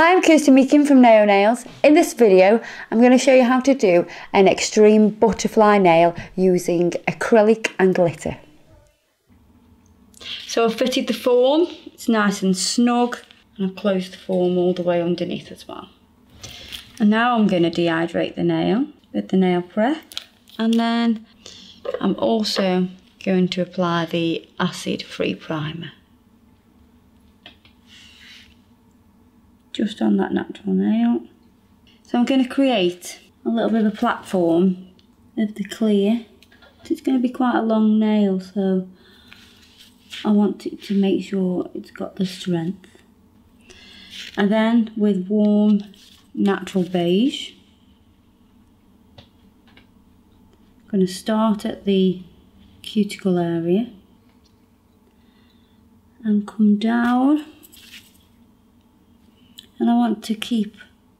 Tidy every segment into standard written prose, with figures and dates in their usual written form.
Hi, I'm Kirsten Meakin from Nail Nails. In this video, I'm going to show you how to do an extreme butterfly nail using acrylic and glitter. So I've fitted the form, it's nice and snug, and I've closed the form all the way underneath as well. And now I'm going to dehydrate the nail with the nail prep, and then I'm also going to apply the acid-free primer. Just on that natural nail. So I'm going to create a little bit of a platform of the clear. It's going to be quite a long nail, so I want it to make sure it's got the strength. And then with warm natural beige, I'm going to start at the cuticle area and come down. And I want to keep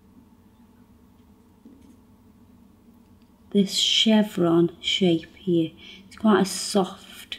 this chevron shape here. It's quite a soft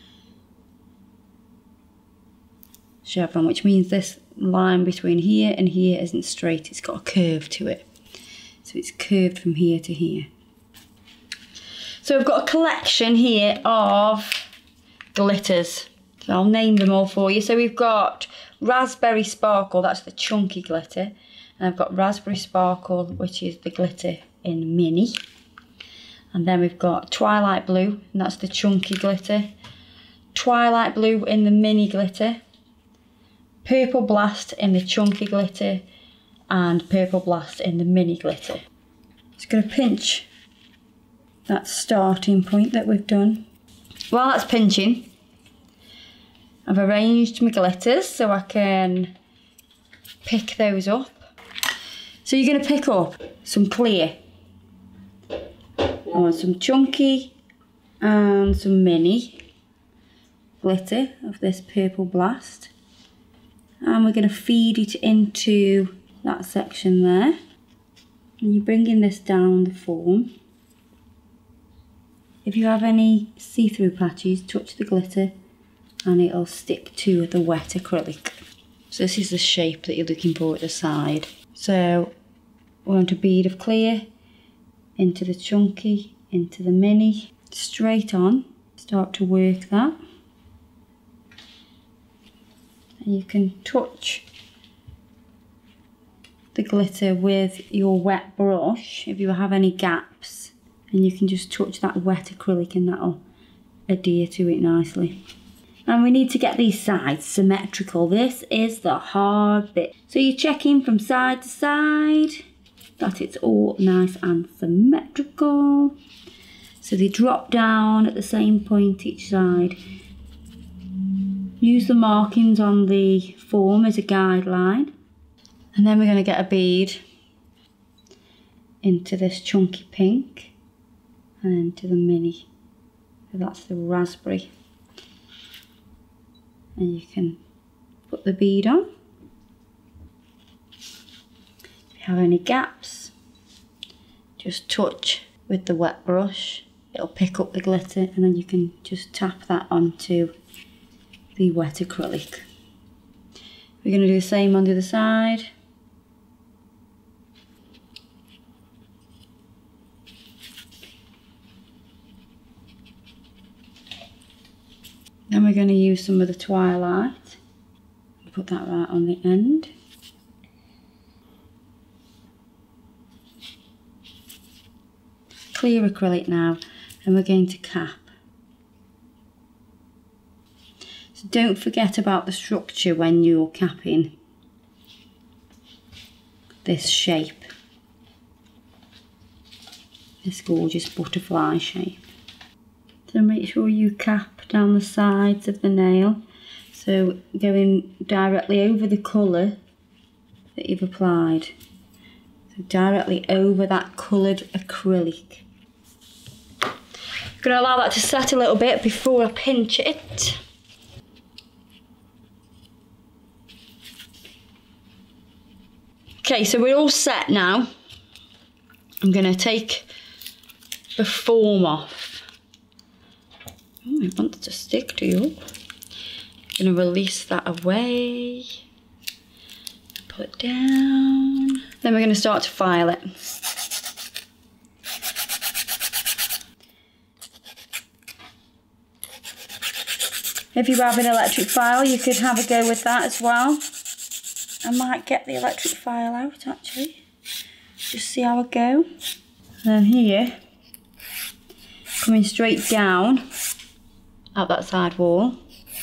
chevron, which means this line between here and here isn't straight, it's got a curve to it. So it's curved from here to here. So I've got a collection here of glitters. So I'll name them all for you. So we've got Raspberry Sparkle, that's the chunky glitter. And I've got Raspberry Sparkle, which is the glitter in mini. And then we've got Twilight Blue, and that's the chunky glitter. Twilight Blue in the mini glitter. Purple Blast in the chunky glitter. And Purple Blast in the mini glitter. Just going to pinch that starting point that we've done. While that's pinching, I've arranged my glitters so I can pick those up. So you're going to pick up some clear. I want some chunky and some mini glitter of this Purple Blast. And we're going to feed it into that section there. And you're bringing this down the form. If you have any see-through patches, touch the glitter and it'll stick to the wet acrylic. So this is the shape that you're looking for at the side. So we want a bead of clear into the chunky, into the mini, straight on. Start to work that. And you can touch the glitter with your wet brush if you have any gaps, and you can just touch that wet acrylic and that'll adhere to it nicely. And we need to get these sides symmetrical. This is the hard bit. So you're checking from side to side that it's all nice and symmetrical. So they drop down at the same point each side. Use the markings on the form as a guideline. And then we're going to get a bead into this chunky pink and into the mini. So that's the raspberry. And you can put the bead on. If you have any gaps, just touch with the wet brush. It'll pick up the glitter, and then you can just tap that onto the wet acrylic. We're going to do the same on the other side. Then we're going to use some of the Twilight. Put that right on the end. Clear acrylic now, and we're going to cap. So don't forget about the structure when you're capping this shape. This gorgeous butterfly shape. So make sure you cap down the sides of the nail, so going directly over the colour that you've applied, so directly over that coloured acrylic. I'm going to allow that to set a little bit before I pinch it. Okay, so we're all set now. I'm going to take the form off. Oh, I want it to stick to you. I'm going to release that away. pull it down. Then we're going to start to file it. If you have an electric file, you could have a go with that as well. I might get the electric file out actually. Just see how I go. And then here, coming straight down up that side wall.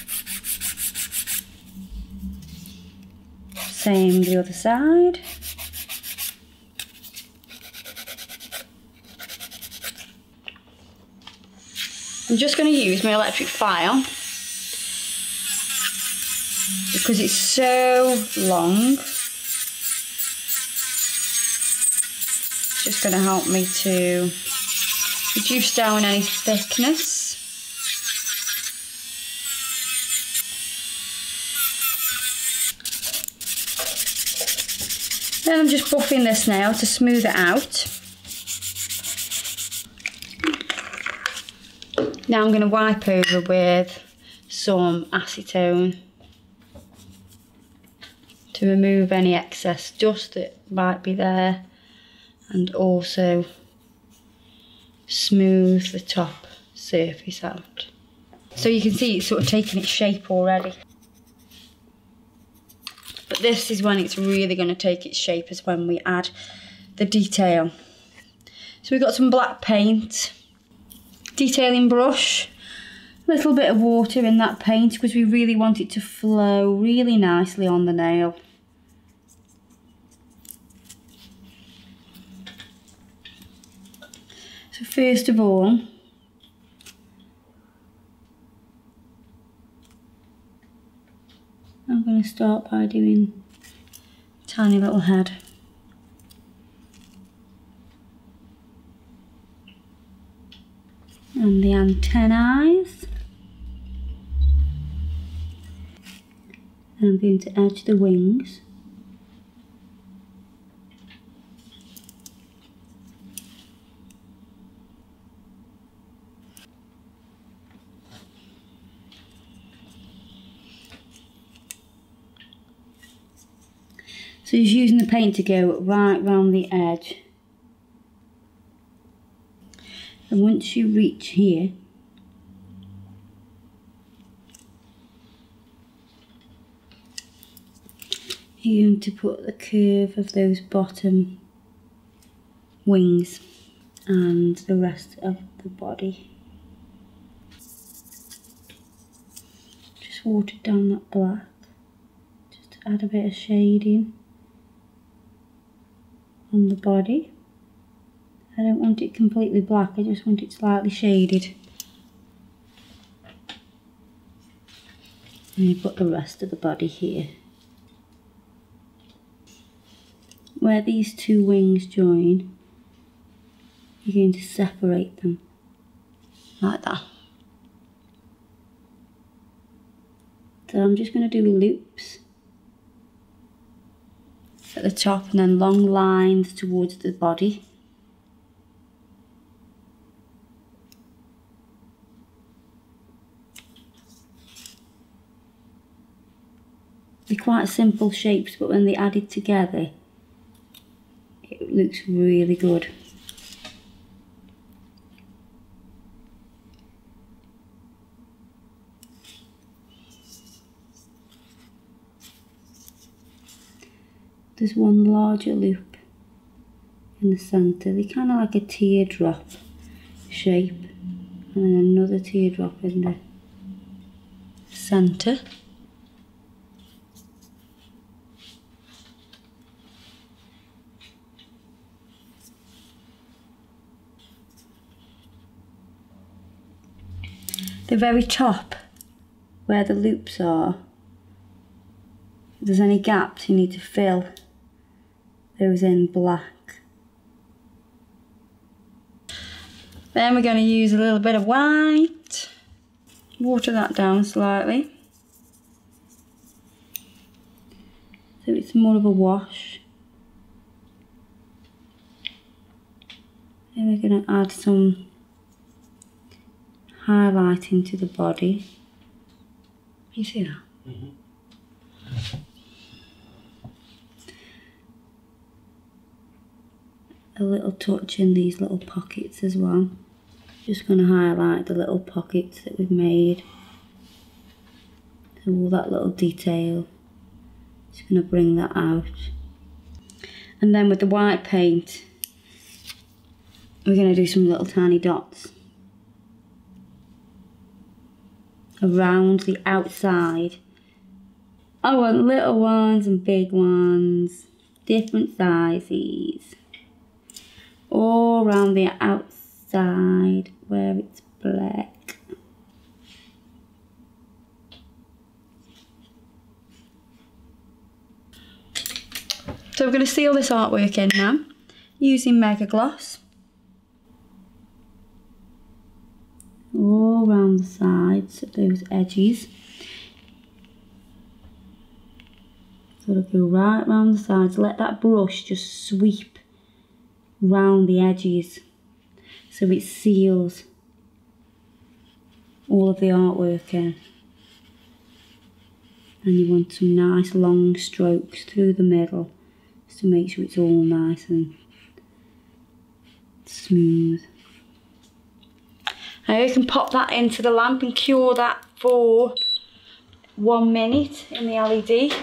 Same the other side. I'm just going to use my electric file because it's so long. It's just going to help me to reduce down any thickness. Then I'm just buffing this now to smooth it out. Now I'm going to wipe over with some acetone to remove any excess dust that might be there and also smooth the top surface out. So you can see it's sort of taking its shape already. But this is when it's really going to take its shape, is when we add the detail. So we've got some black paint, detailing brush, a little bit of water in that paint because we really want it to flow really nicely on the nail. So first of all, I'm going to start by doing a tiny little head. And the antennae. And I'm going to edge the wings. So just using the paint to go right round the edge. And once you reach here, you're going to put the curve of those bottom wings and the rest of the body. Just water down that black, just to add a bit of shading on the body. I don't want it completely black, I just want it slightly shaded. And you put the rest of the body here. Where these two wings join, you're going to separate them like that. So I'm just going to do loops at the top and then long lines towards the body. They're quite simple shapes, but when they're added together, it looks really good. There's one larger loop in the centre. They're kind of like a teardrop shape, and then another teardrop in the centre. The very top, where the loops are, if there's any gaps you need to fill those in black. Then we're going to use a little bit of white, water that down slightly so it's more of a wash. Then we're going to add some highlighting to the body. You see that? Mm-hmm. a little touch in these little pockets as well. Just going to highlight the little pockets that we've made. So all that little detail, just going to bring that out. And then with the white paint, we're going to do some little tiny dots around the outside. I want little ones and big ones, different sizes, all around the outside where it's black. So we're going to seal this artwork in now using Mega Gloss. All around the sides of those edges. So it'll go right around the sides. Let that brush just sweep round the edges so it seals all of the artwork in. And you want some nice long strokes through the middle just to make sure it's all nice and smooth. Now you can pop that into the lamp and cure that for 1 minute in the LED.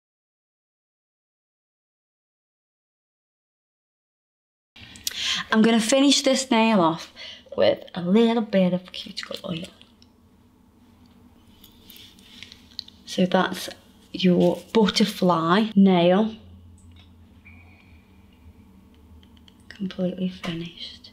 I'm going to finish this nail off with a little bit of cuticle oil. So that's your butterfly nail. Completely finished.